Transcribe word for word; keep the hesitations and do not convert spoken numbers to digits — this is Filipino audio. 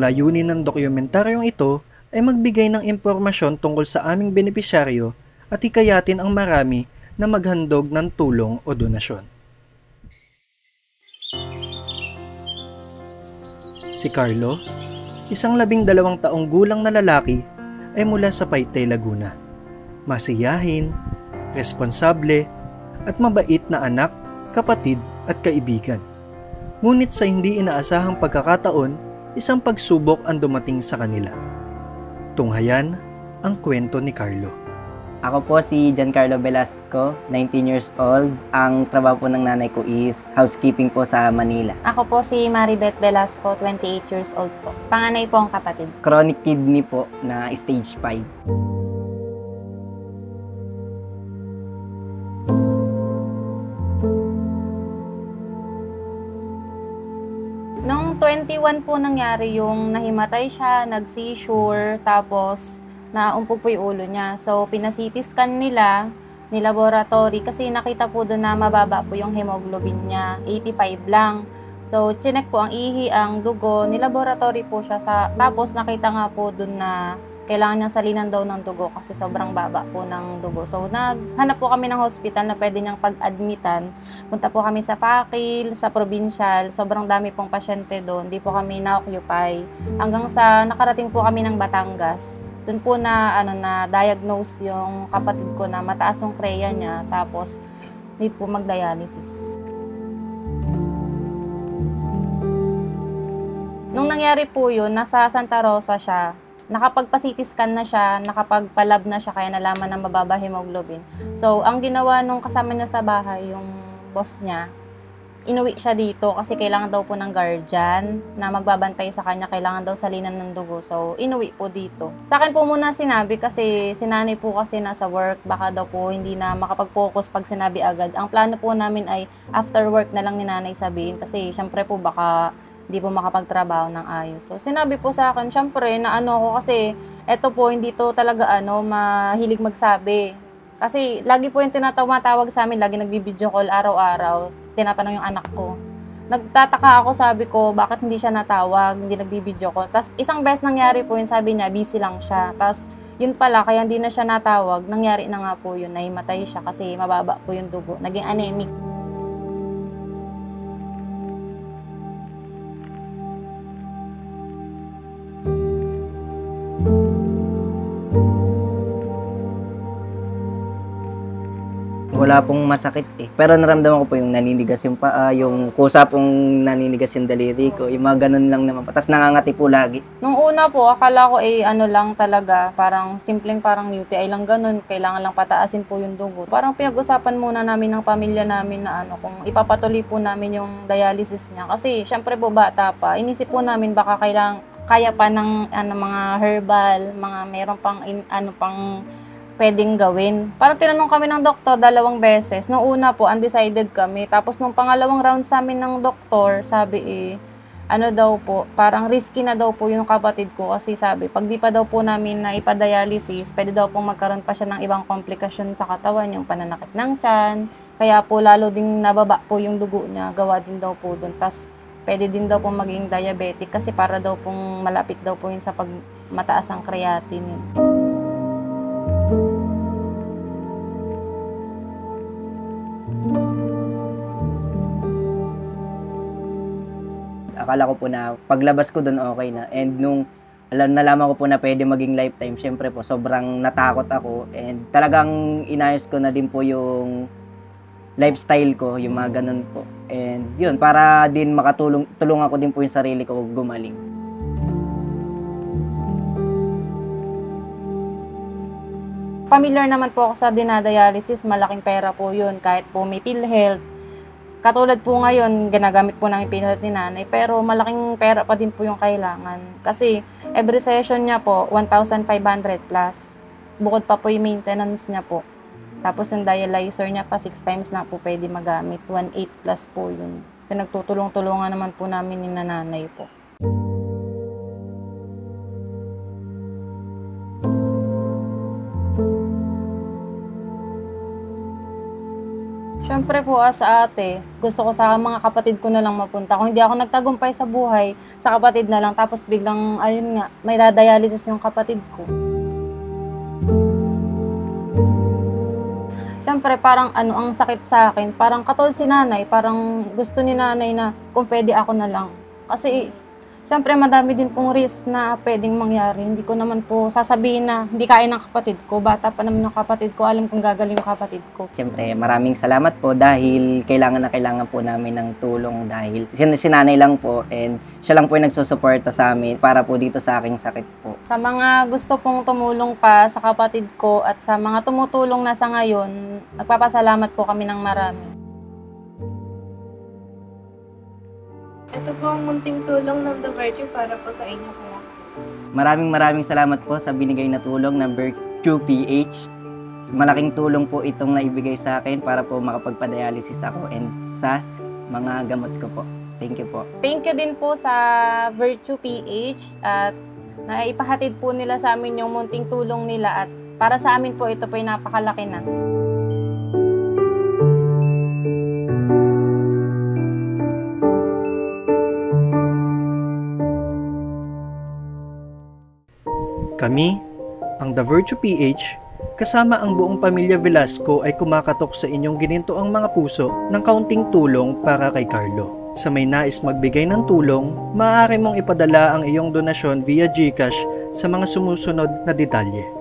layunin ng dokumentaryong ito ay magbigay ng impormasyon tungkol sa aming benepisyaryo at hikayatin ang marami na maghandog ng tulong o donasyon. Si Carlo, isang labing dalawang taong gulang na lalaki, ay mula sa Paitay, Laguna. Masiyahin, responsable, at mabait na anak, kapatid at kaibigan. Ngunit sa hindi inaasahang pagkakataon, isang pagsubok ang dumating sa kanila. Tunghayan ang kwento ni Carlo. Ako po si Giancarlo Velasco, nineteen years old. Ang trabaho po ng nanay ko is housekeeping po sa Manila. Ako po si Maribeth Velasco, twenty-eight years old po. Panganay po ang kapatid. Chronic kidney po na stage five. Noong twenty-one po nangyari yung nahimatay siya, nag-seizure, tapos naumpog po yung ulo niya. So, pina-C T scan nila, ni laboratory, kasi nakita po doon na mababa po yung hemoglobin niya, eighty-five lang. So, chinek po ang ihi, ang dugo, ni laboratory po siya. Sa, tapos, nakita nga po doon na kailangan niyang salinan daw ng dugo kasi sobrang baba po ng dugo. So, naghanap po kami ng hospital na pwede niyang pag-admitan. Punta po kami sa Pakil, sa provincial. Sobrang dami pong pasyente doon. Hindi po kami na-occupy. Hanggang sa nakarating po kami ng Batangas. Doon po na, ano, na diagnose yung kapatid ko na mataas yung kreya niya. Tapos, need po mag-dialysis. Nung nangyari po yun, nasa Santa Rosa siya. Nakapagpa-C T scan na siya, nakapagpa-lab na siya, kaya nalaman ng mababa hemoglobin. So, ang ginawa nung kasama niya sa bahay, yung boss niya, inuwi siya dito kasi kailangan daw po ng guardian na magbabantay sa kanya, kailangan daw salinan ng dugo. So, inuwi po dito. Sa akin po muna sinabi kasi sinanay po kasi nasa work, baka daw po hindi na makapag-focus pag sinabi agad. Ang plano po namin ay after work na lang ni nanay sabihin kasi syempre po baka hindi po makapagtrabaho ng ayos. So, sinabi po sa akin, syempre, na ano ko kasi, eto po, hindi to talaga, ano, mahilig magsabi. Kasi, lagi po yung tinatawag sa amin, lagi nagbibideo call araw-araw, tinatanong yung anak ko. Nagtataka ako, sabi ko, bakit hindi siya natawag, hindi nagbibideo call. Tapos, isang beses nangyari po yun, sabi niya, busy lang siya. Tapos, yun pala, kaya hindi na siya natawag, nangyari na nga po yun, nahimatay siya kasi mababa po yung dugo, naging anemic. Wala pong masakit eh. Pero naramdaman ko po yung naninigas yung paa, yung kusa pong naninigas yung daliri ko, yung mga ganun lang naman. Tapos nangangati po lagi. Nung una po, akala ko eh ano lang talaga, parang simpleng parang U T I lang ganun, kailangan lang pataasin po yung dugo. Parang pinag-usapan muna namin ng pamilya namin na ano, kung ipapatuloy po namin yung dialysis niya. Kasi syempre po bata pa, inisip po namin baka kailang, kaya pa ng ano, mga herbal, mga meron pang in, ano pang pwedeng gawin. Parang tinanong kami ng doktor dalawang beses. Nung una po, undecided kami. Tapos nung pangalawang round sa amin ng doktor, sabi eh, ano daw po, parang risky na daw po yung kapatid ko. Kasi sabi, pag di pa daw po namin na ipadialysis, pwede daw pong magkaroon pa siya ng ibang komplikasyon sa katawan, yung pananakit ng tiyan. Kaya po lalo ding nababa po yung dugo niya, gawa din daw po dun. Tapos pwede din daw pong maging diabetic kasi para daw pong malapit daw po yun sa pag mataas ang creatinine. Akala ko po na paglabas ko doon okay na. And nung alam, nalaman ko po na pwede maging lifetime, syempre po sobrang natakot ako. And talagang inayos ko na din po yung lifestyle ko, yung mga ganun po. And yun, para din makatulong, tulungan ko din po yung sarili ko gumaling. Familiar naman po ako sa dinadialysis, malaking pera po yun, kahit po may PhilHealth. Katulad po ngayon, ginagamit po namin PhilHealth ni nanay, pero malaking pera pa din po yung kailangan. Kasi every session niya po, one thousand five hundred plus. Bukod pa po yung maintenance niya po. Tapos yung dialyzer niya pa, six times na po pwede magamit. one eight plus po yun. Pinagtutulong-tulungan naman po namin yung nanay po. Siyempre po as ate, gusto ko sa mga kapatid ko na lang mapunta. Kung hindi ako nagtagumpay sa buhay, sa kapatid na lang, tapos biglang, ayun nga, may dialysis yung kapatid ko. Siyempre parang ano ang sakit sa akin, parang katulad si nanay, parang gusto ni nanay na kung pwede ako na lang. Kasi siyempre madami din pong risk na pwedeng mangyari. Hindi ko naman po sasabihin na hindi kaya ng kapatid ko. Bata pa naman ng kapatid ko, alam kong gagaling yung kapatid ko. Siyempre, maraming salamat po dahil kailangan na kailangan po namin ng tulong dahil sin sinanay lang po and siya lang po yung nagsusuporta sa amin para po dito sa aking sakit po. Sa mga gusto pong tumulong pa sa kapatid ko at sa mga tumutulong na sa ngayon, nagpapasalamat po kami ng marami. Ito po ang munting tulong ng The Virtue para po sa inyo po. Maraming maraming salamat po sa binigay na tulong ng Virtue P H. Malaking tulong po itong naibigay sa akin para po makapagpa-dialysis ako and sa mga gamot ko po. Thank you po. Thank you din po sa Virtue P H at naipahatid po nila sa amin yung munting tulong nila at para sa amin po ito po ay napakalaki na. Kami, ang The Virtue P H, kasama ang buong pamilya Velasco ay kumakatok sa inyong ginintoang mga puso ng kaunting tulong para kay Carlo. Sa may nais magbigay ng tulong, maaari mong ipadala ang iyong donasyon via GCash sa mga sumusunod na detalye.